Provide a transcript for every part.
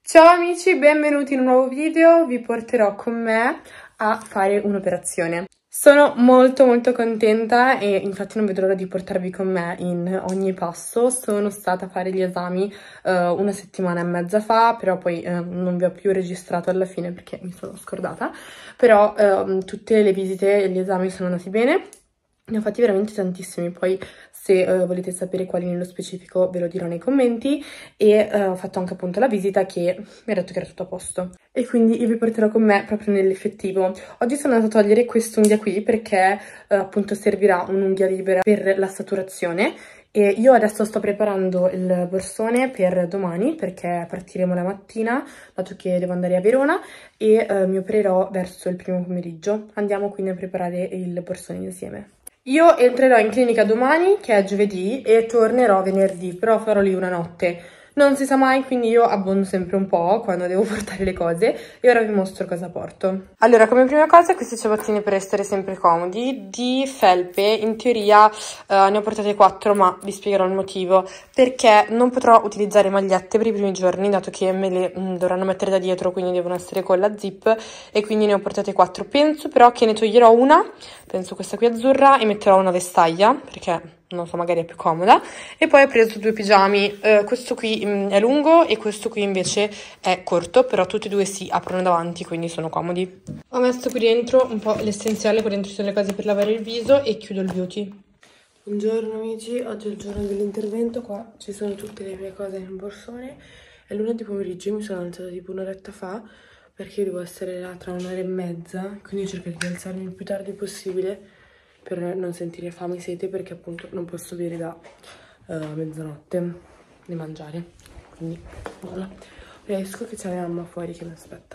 Ciao amici, benvenuti in un nuovo video. Vi porterò con me a fare un'operazione. Sono molto contenta e infatti non vedo l'ora di portarvi con me in ogni passo. Sono stata a fare gli esami una settimana e mezza fa, però poi non vi ho più registrato alla fine perché mi sono scordata. Però tutte le visite e gli esami sono andati bene. Ne ho fatti veramente tantissimi, poi se volete sapere quali nello specifico ve lo dirò nei commenti. E ho fatto anche appunto la visita che mi ha detto che era tutto a posto. E quindi io vi porterò con me proprio nell'effettivo. Oggi sono andata a togliere quest'unghia qui perché appunto servirà un'unghia libera per la saturazione. E io adesso sto preparando il borsone per domani perché partiremo la mattina, dato che devo andare a Verona, e mi opererò verso il primo pomeriggio. Andiamo quindi a preparare il borsone insieme. Io entrerò in clinica domani, che è giovedì, e tornerò venerdì, però farò lì una notte. Non si sa mai, quindi io abbondo sempre un po' quando devo portare le cose e ora vi mostro cosa porto. Allora, come prima cosa, questi ciabattini per restare sempre comodi, di felpe. In teoria ne ho portate 4, ma vi spiegherò il motivo. Perché non potrò utilizzare magliette per i primi giorni, dato che me le dovranno mettere da dietro, quindi devono essere con la zip, e quindi ne ho portate 4. Penso però che ne toglierò una, penso questa qui azzurra, e metterò una vestaglia, perché non so, magari è più comoda. E poi ho preso 2 pigiami, questo qui è lungo e questo qui invece è corto, però tutti e due si aprono davanti, quindi sono comodi. Ho messo qui dentro un po' l'essenziale, qui dentro ci sono le cose per lavare il viso, e chiudo il beauty. Buongiorno amici, oggi è il giorno dell'intervento. Qua ci sono tutte le mie cose nel borsone. È lunedì pomeriggio, mi sono alzata tipo un'oretta fa perché io devo essere là tra un'ora e mezza, quindi cerco di alzarmi il più tardi possibile per non sentire fame e sete, perché appunto non posso bere da mezzanotte né mangiare, quindi nulla. Esco che c'è mia mamma fuori che mi aspetta.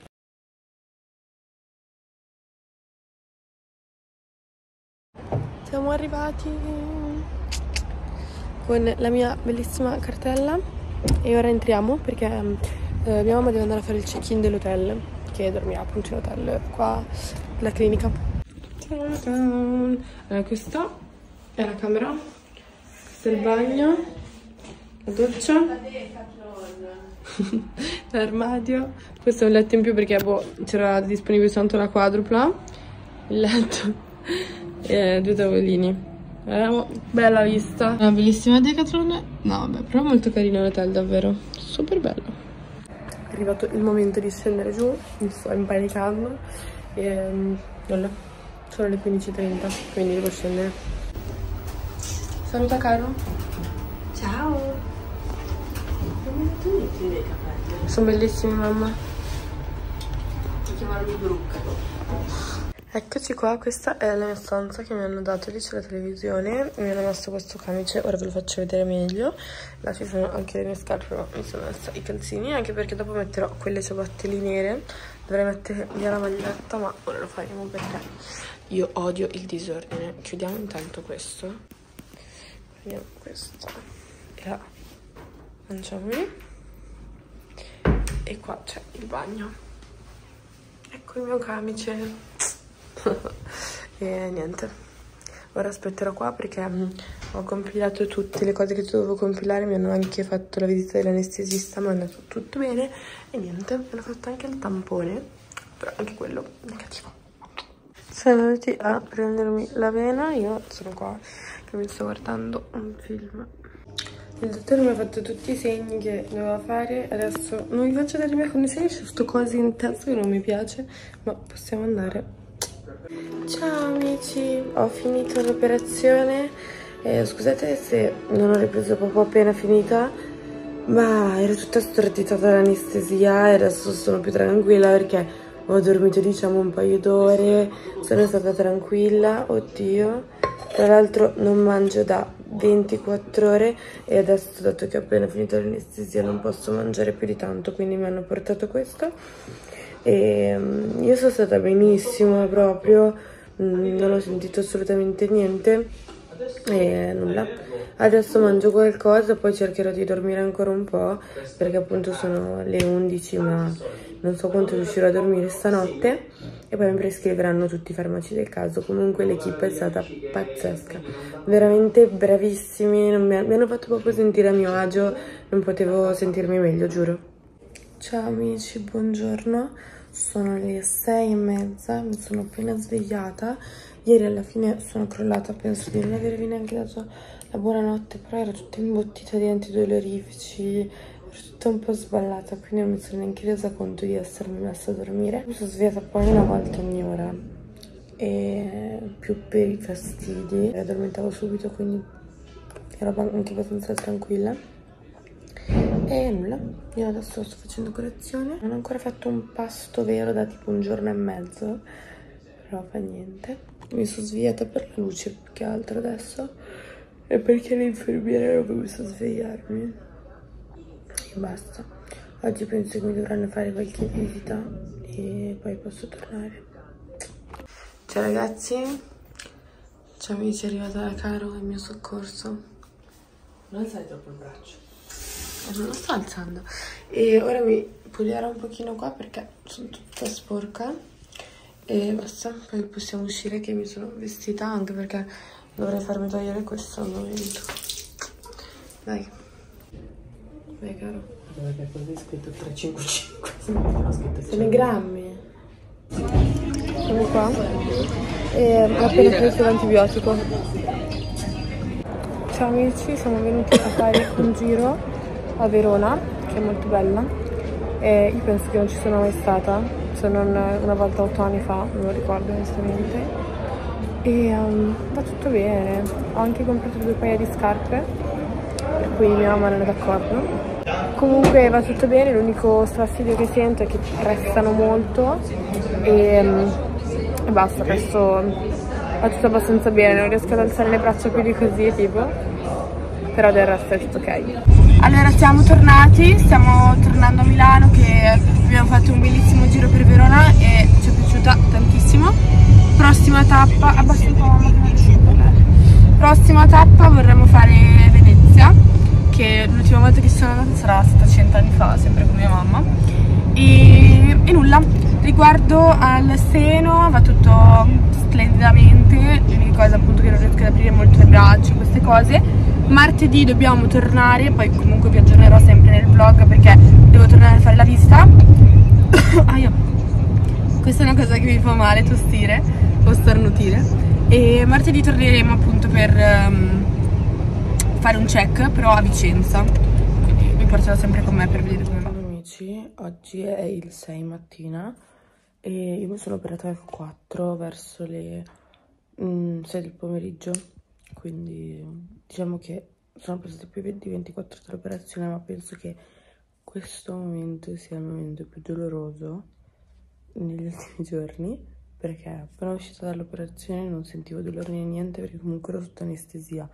Siamo arrivati con la mia bellissima cartella e ora entriamo perché mia mamma deve andare a fare il check-in dell'hotel, che dormirà appunto in hotel qua alla clinica. Allora, questa è la camera, questo è il bagno, la doccia, l'armadio, questo è un letto in più perché c'era disponibile soltanto la quadrupla, il letto e 2 tavolini. Bella vista, una bellissima Decathlon. No vabbè, però molto carino l'hotel, davvero super bello. È arrivato il momento di scendere giù, mi sto impanicando e nulla. Sono le 15:30, quindi devo scendere. Saluta caro. Ciao. Tu metti dei capelli. Sono bellissimi, mamma. Puoi chiamarmi Brooke. Eccoci qua, questa è la mia stanza che mi hanno dato. Lì c'è la televisione, mi hanno messo questo camice, ora ve lo faccio vedere meglio. Là ci sono anche le mie scarpe, ma mi sono messa i calzini, anche perché dopo metterò quelle ciabatte lì nere. Dovrei mettere via la maglietta, ma ora lo faremo perché io odio il disordine. Chiudiamo intanto questo. Prendiamo questo e la lanciamo lì. E qua c'è il bagno. Ecco il mio camice. E niente, ora aspetterò qua perché ho compilato tutte le cose che dovevo compilare. Mi hanno anche fatto la visita dell'anestesista, ma è andato tutto bene. E niente, mi hanno fatto anche il tampone, però anche quello negativo. Sono venuti a prendermi la vena, io sono qua che mi sto guardando un film. Il dottore mi ha fatto tutti i segni che doveva fare. Adesso non vi faccio dare le mie condizioni, c'è sto coso in testa che non mi piace, ma possiamo andare. Ciao amici, ho finito l'operazione. Scusate se non ho ripreso proprio appena finita, ma ero tutta stordita dall'anestesia e adesso sono più tranquilla perché ho dormito diciamo un paio d'ore, sono stata tranquilla. Oddio, tra l'altro non mangio da 24 ore e adesso, dato che ho appena finito l'anestesia, non posso mangiare più di tanto, quindi mi hanno portato questo e io sono stata benissimo proprio, non ho sentito assolutamente niente e nulla. Adesso mangio qualcosa, poi cercherò di dormire ancora un po' perché appunto sono le 11, ma non so quanto riuscirò a dormire stanotte, e poi mi prescriveranno tutti i farmaci del caso. Comunque l'equipe è stata pazzesca, veramente bravissimi, mi hanno fatto proprio sentire a mio agio, non potevo sentirmi meglio, giuro. Ciao amici, buongiorno, sono le 6:30, mi sono appena svegliata. Ieri alla fine sono crollata, penso di non avervi neanche dato la buonanotte, però ero tutta imbottita di antidolorifici, ero tutta un po' sballata, quindi non mi sono neanche resa conto di essermi messa a dormire. Mi sono svegliata poi una volta ogni ora, e più per i fastidi, mi addormentavo subito, quindi ero anche abbastanza tranquilla. E nulla, io adesso sto facendo colazione. Non ho ancora fatto un pasto vero da tipo un giorno e mezzo, però fa niente. Mi sono svegliata per la luce più che altro adesso, e perché l'infermiera non mi voluto svegliarmi. E basta. Oggi penso che mi dovranno fare qualche visita e poi posso tornare. Ciao ragazzi, ciao amici, è arrivata la Caro, il mio soccorso. Non alzare troppo il braccio. Non lo sto alzando. E ora mi pulirò un pochino qua perché sono tutta sporca. E basta, poi possiamo uscire che mi sono vestita, anche perché dovrei farmi togliere questo al momento. Dai. Vai caro. Perché quello è scritto 355. Sono i grammi. Siamo qua. E ho appena preso l'antibiotico. Ciao amici, siamo venuti a fare un giro a Verona, che è molto bella, e io penso che non ci sono mai stata, se non una volta 8 anni fa, non lo ricordo onestamente, e va tutto bene. Ho anche comprato 2 paia di scarpe, per cui mia mamma non è d'accordo. Comunque va tutto bene, l'unico strafastidio che sento è che prestano molto e basta. Adesso va tutto abbastanza bene, non riesco ad alzare le braccia più di così tipo, però del resto è tutto ok. Allora siamo tornati, stiamo tornando a Milano, che abbiamo fatto un bellissimo giro per Verona e ci è piaciuta tantissimo. Prossima tappa, prossima tappa vorremmo fare Venezia, che l'ultima volta che sono andata sarà 700 anni fa, sempre con mia mamma. E nulla, riguardo al seno va tutto splendidamente, l'unica cosa appunto che non riesco ad aprire molto le braccia, queste cose. Martedì dobbiamo tornare, poi comunque vi aggiornerò sempre nel vlog perché devo tornare a fare la visita. Questa è una cosa che mi fa male, tostire o starnutire. E martedì torneremo appunto per fare un check, però a Vicenza, quindi vi porterò sempre con me per vedere come va. Amici, oggi è il 6 mattina e io mi sono operata alle 4 verso le 6 del pomeriggio, quindi diciamo che sono passate più di 24 ore dall'operazione, ma penso che questo momento sia il momento più doloroso negli ultimi giorni, perché appena uscita dall'operazione non sentivo dolore né niente, perché comunque ero sotto anestesia.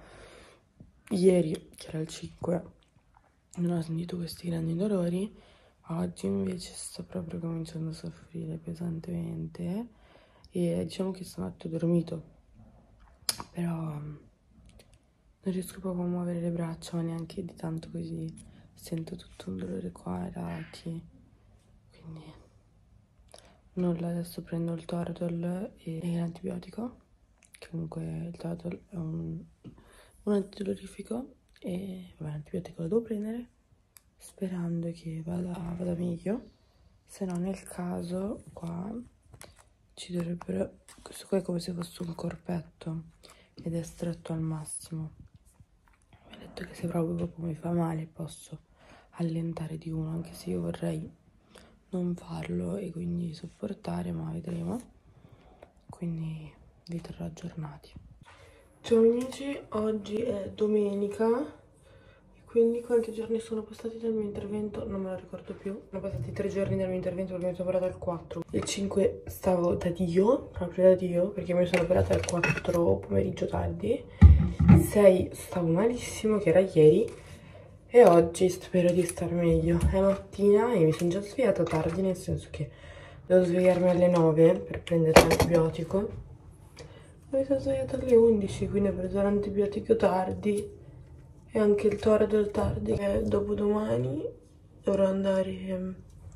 Ieri, che era il 5, non ho sentito questi grandi dolori. Oggi invece sto proprio cominciando a soffrire pesantemente e diciamo che stanotte ho dormito, però non riesco proprio a muovere le braccia, ma neanche di tanto, così sento tutto un dolore qua ai lati, quindi nulla. Adesso prendo il Toradol e l'antibiotico, che comunque il Toradol è un antidolorifico, e vabbè, l'antibiotico lo devo prendere sperando che vada meglio, se no nel caso qua ci dovrebbero, questo qua è come se fosse un corpetto ed è stretto al massimo. Mi ha detto che se proprio mi fa male posso allentare di uno, anche se io vorrei non farlo e quindi sopportare, ma vedremo, quindi vi terrò aggiornati. Ciao amici, oggi è domenica, quindi quanti giorni sono passati dal mio intervento? Non me lo ricordo più. Sono passati 3 giorni dal mio intervento perché mi sono operata il 4. Il 5 stavo da Dio, proprio da Dio, perché mi sono operata il 4 pomeriggio tardi. Il 6 stavo malissimo, che era ieri, e oggi spero di star meglio. È mattina e mi sono già svegliata tardi, nel senso che devo svegliarmi alle 9 per prendere l'antibiotico. Mi sono svegliata alle 11, quindi ho preso l'antibiotico tardi e anche il Toradol tardi. Dopodomani dovrò andare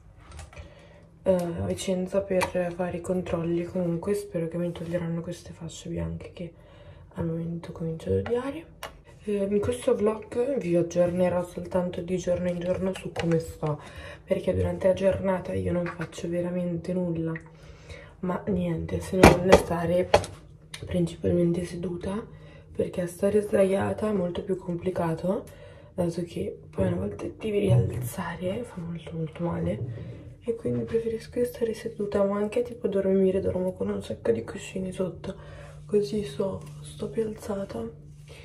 a Vicenza per fare i controlli. Comunque spero che mi toglieranno queste fasce bianche che al momento comincio ad odiare. In questo vlog vi aggiornerò soltanto di giorno in giorno su come sto, perché durante la giornata io non faccio veramente nulla, ma niente, se non stare principalmente seduta, perché stare sdraiata è molto più complicato, dato che poi una volta ti devi rialzare fa molto male, e quindi preferisco stare seduta, ma anche tipo dormire, dormo con un sacco di cuscini sotto, così sto più alzata.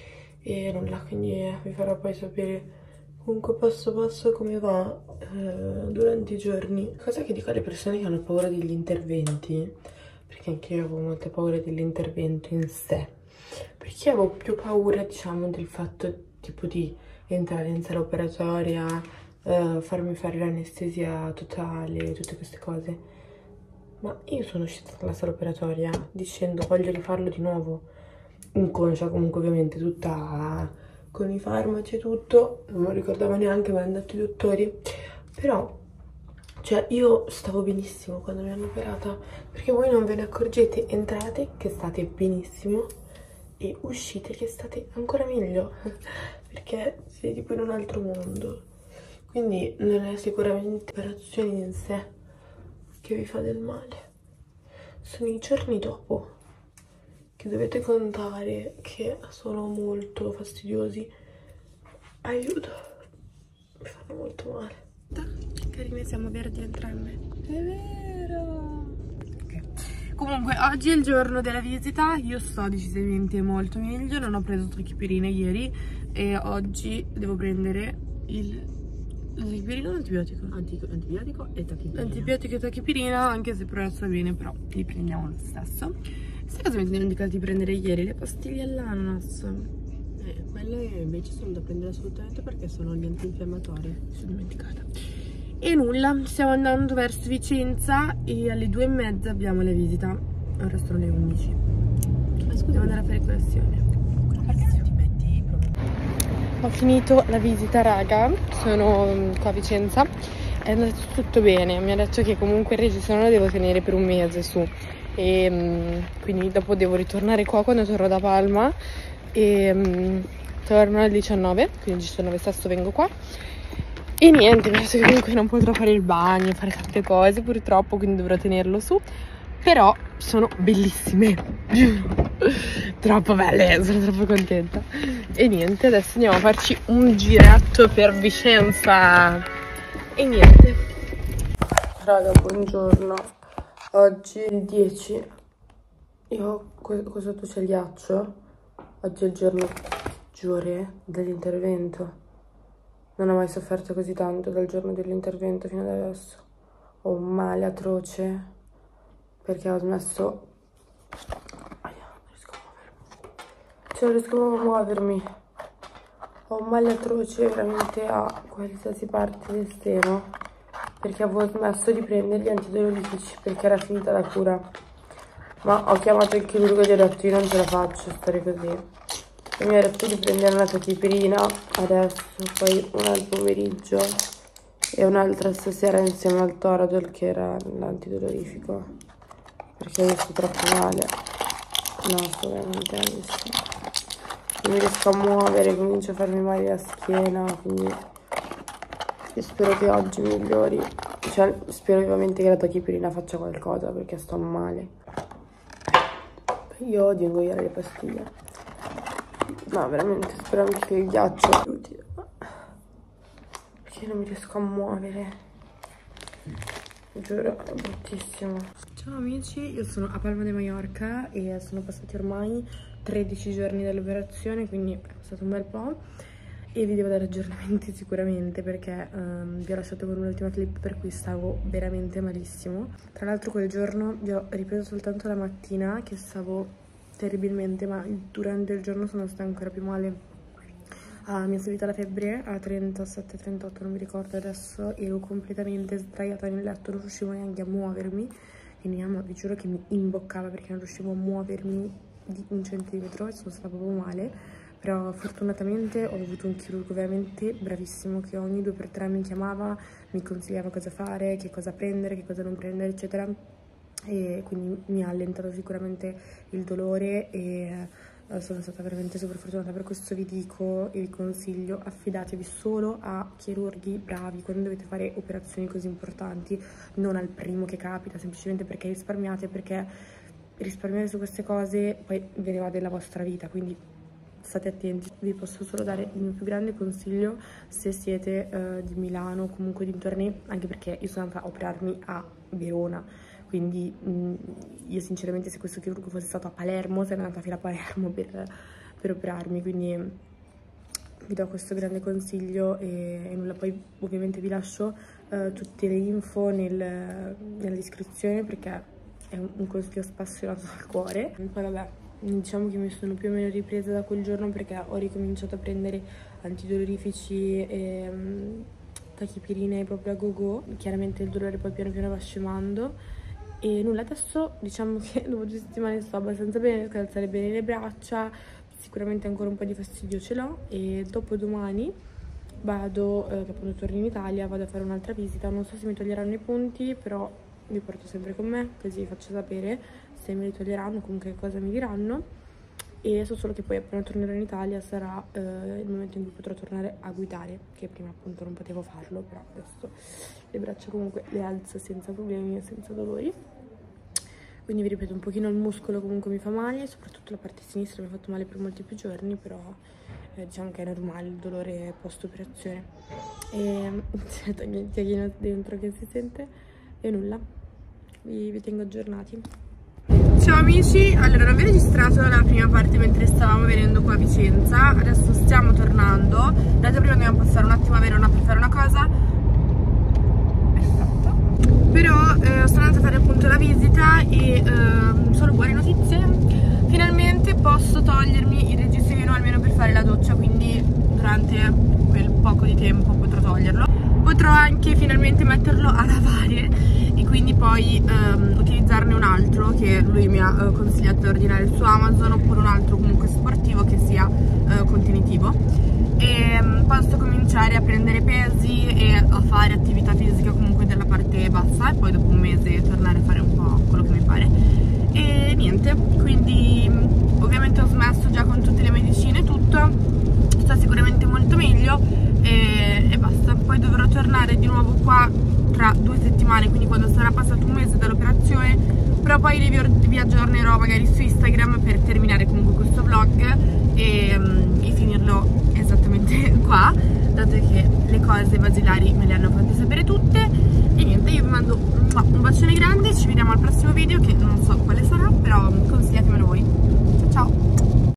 E nulla, quindi vi farò poi sapere comunque passo passo come va durante i giorni. Cosa che dico alle persone che hanno paura degli interventi, perché anche io avevo molta paura dell'intervento in sé, perché avevo più paura, diciamo, del fatto tipo di entrare in sala operatoria, farmi fare l'anestesia totale, tutte queste cose. Ma io sono uscita dalla sala operatoria dicendo voglio rifarlo di nuovo, inconscia comunque, ovviamente, tutta con i farmaci e tutto, non mi ricordavo neanche, mi hanno detto i dottori, però cioè io stavo benissimo quando mi hanno operata, perché voi non ve ne accorgete, entrate che state benissimo e uscite che state ancora meglio, perché siete tipo in un altro mondo. Quindi non è sicuramente l'operazione in sé che vi fa del male, sono i giorni dopo che dovete contare, che sono molto fastidiosi. Aiuto, mi fanno molto male. Carine, siamo verdi entrambe. È vero. Okay. Comunque oggi è il giorno della visita, io sto decisamente molto meglio, non ho preso tachipirina ieri e oggi devo prendere l'antibiotico o l'antibiotico? Antibiotico e tachipirina. Antibiotico e tachipirina, anche se però sta bene, però li prendiamo lo stesso. Sai cosa mi sono dimenticata di prendere ieri? Le pastiglie all'ananas. Quelle invece sono da prendere assolutamente perché sono gli antinfiammatori. Mi sono dimenticata. E nulla, stiamo andando verso Vicenza e alle 2:30 abbiamo la visita. Ora sono le 11. Ma scusa, devo andare a fare colazione. perché non ti metti proprio? Ho finito la visita, raga, sono qua a Vicenza, è andato tutto bene, mi ha detto che comunque il registro lo devo tenere per un mese su, e quindi dopo devo ritornare qua quando torno da Palma, e torno il 19, quindi il 19 stesso vengo qua, e niente, mi ha detto che comunque non potrò fare il bagno, fare tante cose purtroppo, quindi dovrò tenerlo su, però sono bellissime, giuro. Troppo belle, sono troppo contenta. E niente, adesso andiamo a farci un giretto per Vicenza. E niente. Raga, buongiorno. Oggi è il 10. Io qua sotto c'è il ghiaccio. Oggi è il giorno peggiore dell'intervento. Non ho mai sofferto così tanto dal giorno dell'intervento fino ad adesso. Ho un male atroce perché ho smesso. Non riesco a muovermi. Ho un male atroce veramente a qualsiasi parte del seno, perché avevo smesso di prendere gli antidolorifici perché era finita la cura. Ma ho chiamato il chirurgo e gli ho detto io non ce la faccio stare così. E mi ha detto di prendere una tachipirina adesso, poi una al pomeriggio e un'altra stasera insieme al Toradol, che era l'antidolorifico, perché io sto troppo male. No, sto veramente malissimo. Non riesco a muovere, comincio a farmi male la schiena, quindi io spero che oggi migliori. Cioè, spero vivamente che la tachipirina faccia qualcosa, perché sto male. Io odio ingoiare le pastiglie. No, veramente, spero anche che il ghiaccio aiuti, perché non mi riesco a muovere. Giuro, è bruttissimo. Ciao amici, io sono a Palma de Mallorca e sono passati ormai 13 giorni dall'operazione, quindi è passato un bel po', e vi devo dare aggiornamenti sicuramente, perché vi ho lasciato con un'ultima clip per cui stavo veramente malissimo. Tra l'altro quel giorno vi ho ripreso soltanto la mattina che stavo terribilmente, ma durante il giorno sono stata ancora più male. Mi è salita la febbre a 37-38, non mi ricordo adesso, ero completamente sdraiata nel letto, non riuscivo neanche a muovermi, e mia mamma, vi giuro che mi imboccava perché non riuscivo a muovermi di un centimetro e sono stata proprio male. Però fortunatamente ho avuto un chirurgo veramente bravissimo che ogni 2x3 mi chiamava, mi consigliava cosa fare, che cosa prendere, che cosa non prendere, eccetera, e quindi mi ha allentato sicuramente il dolore e sono stata veramente super fortunata, per questo vi dico e vi consiglio, affidatevi solo a chirurghi bravi quando dovete fare operazioni così importanti, non al primo che capita, semplicemente perché risparmiate, perché risparmiare su queste cose poi ve ne va della vostra vita, quindi state attenti. Vi posso solo dare il mio più grande consiglio se siete di Milano o comunque dintorni, anche perché io sono andata a operarmi a Verona, quindi io sinceramente, se questo chirurgo fosse stato a Palermo, sarei andata fino a Palermo per operarmi, quindi vi do questo grande consiglio e nulla. Poi ovviamente vi lascio tutte le info nella descrizione, perché è un consiglio spassionato dal cuore. Poi vabbè, diciamo che mi sono più o meno ripresa da quel giorno, perché ho ricominciato a prendere antidolorifici e tachipirine proprio a go-go. Chiaramente il dolore poi piano piano va scemando e nulla, adesso diciamo che dopo 2 settimane sto abbastanza bene, riesco ad alzare bene le braccia, sicuramente ancora un po' di fastidio ce l'ho, e dopo domani vado, che appunto torno in Italia, vado a fare un'altra visita. Non so se mi toglieranno i punti, però vi porto sempre con me, così vi faccio sapere se me li toglieranno, comunque cosa mi diranno. E so solo che poi appena tornerò in Italia sarà il momento in cui potrò tornare a guidare, che prima appunto non potevo farlo, però adesso le braccia comunque le alzo senza problemi e senza dolori. Quindi vi ripeto, un pochino il muscolo comunque mi fa male, soprattutto la parte sinistra mi ha fatto male per molti più giorni, però diciamo che è normale il dolore post operazione. E togli il tiachino dentro che si sente e nulla, vi tengo aggiornati. Ciao amici, allora non vi ho registrato la prima parte mentre stavamo venendo qua a Vicenza, adesso stiamo tornando. Dato prima dobbiamo passare un attimo a Verona per fare una cosa, perfetto, però sono andata a fare appunto la visita e solo buone notizie, finalmente posso togliermi il reggiseno almeno per fare la doccia, quindi durante quel poco di tempo potrò toglierlo. Potrò anche finalmente metterlo a lavare e quindi poi utilizzarne un altro che lui mi ha consigliato di ordinare su Amazon, oppure un altro comunque sportivo che sia contenitivo, e posso cominciare a prendere pesi e a fare attività fisica comunque della parte bassa, e poi dopo un mese tornare a fare un po' quello che mi pare. E niente, quindi ovviamente ho smesso già con tutte le medicine, tutto, sto sicuramente molto meglio e basta. Poi dovrò tornare di nuovo qua tra 2 settimane, quindi quando sarà passato un mese dall'operazione, però poi vi aggiornerò magari su Instagram per terminare comunque questo vlog e finirlo esattamente qua, dato che le cose basilari me le hanno fatte sapere tutte. E niente, io vi mando un bacione grande, ci vediamo al prossimo video che non so quale sarà, però consigliatemelo voi. Ciao ciao!